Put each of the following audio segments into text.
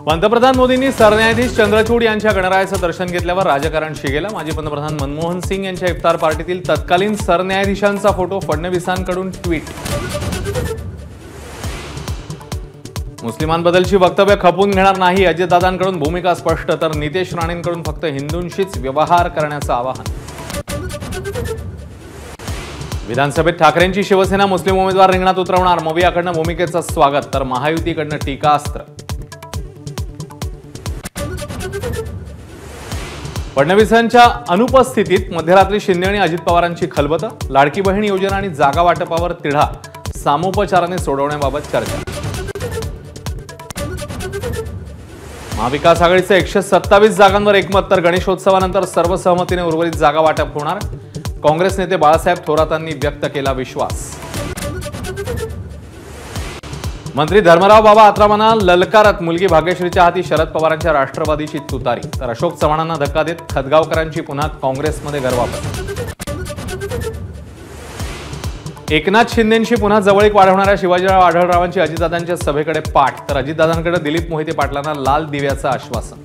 पंतप्रधान मोदींनी सरन्यायाधीश चंद्रचूड यांच्या गणरायाचं दर्शन घेतल्यावर राजकारण शिगेलं। माजी पंतप्रधान मनमोहन सिंग यांच्या इफ्तार पार्टीतील तत्कालीन सरन्यायाधीशांचा फोटो फडणवीसांकडून ट्विट। मुस्लिमांबद्दलची वक्तव्य खपून घेणार नाही, अजितदादांकडून भूमिका स्पष्ट, तर नितेश राणेंकडून फक्त हिंदूंशीच व्यवहार करण्याचं आवाहन। विधानसभेत ठाकरेंची शिवसेना मुस्लिम उमेदवार रिंगणात उतरवणार, मवियाकडनं भूमिकेचं स्वागत, तर महायुतीकडनं टीकास्त्र। फडणवीसांच्या अनुपस्थितीत मध्यरात्री शिंदे आणि अजित पवारांची खलबतं, लाडकी बहीण योजना आणि जागा वाटपावर तिढा, सामोपचाराने सोडवण्याबाबत चर्चा। महाविकास आघाडीचे 127 जागांवर एकमत, तर गणेशोत्सवानंतर सर्वसहमतीने उर्वरित जागा वाटप होणार, काँग्रेस नेते बाळासाहेब थोरातांनी व्यक्त केला विश्वास। मंत्री धर्मराव बाबा आत्रामांना ललकारत, मुलगी भाग्यश्रीच्या हाती शरद पवारांच्या राष्ट्रवादीची तुतारी, तर अशोक चव्हाणांना धक्का देत खतगावकरांची पुन्हा काँग्रेसमध्ये घरवापस। एकनाथ शिंदेंशी पुन्हा जवळीक वाढवणाऱ्या शिवाजीराव आढळरावांची अजितदादांच्या सभेकडे पाठ, तर अजितदादांकडे दिलीप मोहिते पाटलांना लाल दिव्याचं आश्वासन।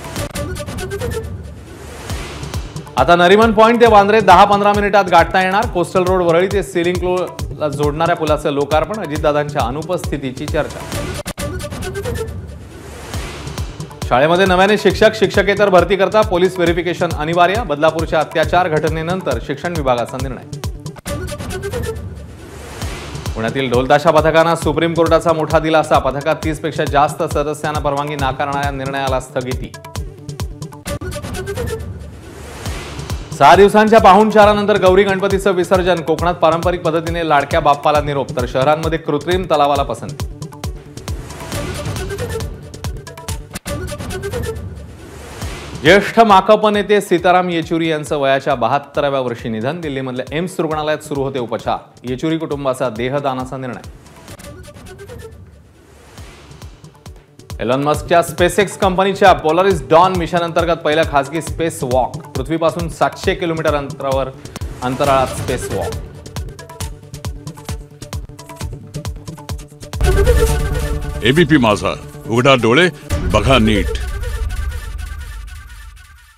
आता नरिमन पॉइंट ते वांद्रे 10-15 मिनिटात गाठता येणार, कोस्टल रोड वरळी ते सिलिंक्लोला जोडणाऱ्या पुलाचं लोकार्पण, अजितदादांच्या अनुपस्थितीची चर्चा। शाळेमध्ये नव्याने शिक्षक शिक्षकेतर भरती करता पोलीस व्हेरिफिकेशन अनिवार्य, बदलापूरच्या अत्याचार घटनेनंतर शिक्षण विभागाचा निर्णय। पुण्यातील ढोलताशा पथकांना सुप्रीम कोर्टाचा मोठा दिलासा, पथकात 30 पेक्षा जास्त सदस्यांना परवानगी नाकारणाऱ्या निर्णयाला स्थगिती। 6 दिवसांच्या पाहुणचारानंतर गौरी गणपतीचं विसर्जन, कोकणात पारंपरिक पद्धतीने लाडक्या बाप्पाला निरोप, तर शहरांमध्ये कृत्रिम तलावाला पसंती। ज्येष्ठ माकप नेते सीताराम येचुरी यांचं वयाच्या 72व्या वर्षी निधन, दिल्लीमधल्या एम्स रुग्णालयात सुरू होते उपचार, येचुरी कुटुंबाचा देहदानाचा निर्णय। एलॉन मस्कच्या स्पेसएक्स कंपनीच्या पोलारिस डॉन मिशन अंतर्गत पहिला खासगी स्पेस वॉक, पृथ्वीपासून 700 किलोमीटर अंतरावर अंतराळात स्पेस वॉक। एबीपी माझा, उघडा डोळे बघा नीट।